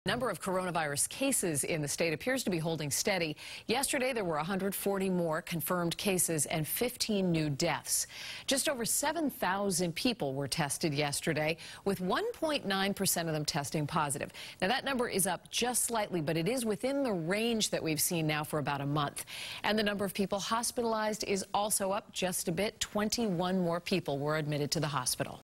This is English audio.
Number of coronavirus cases in the state appears to be holding steady. Yesterday, there were 140 more confirmed cases and 15 new deaths. Just over 7,000 people were tested yesterday, with 1.9% of them testing positive. Now, that number is up just slightly, but it is within the range that we've seen now for about a month. And the number of people hospitalized is also up just a bit. 21 more people were admitted to the hospital.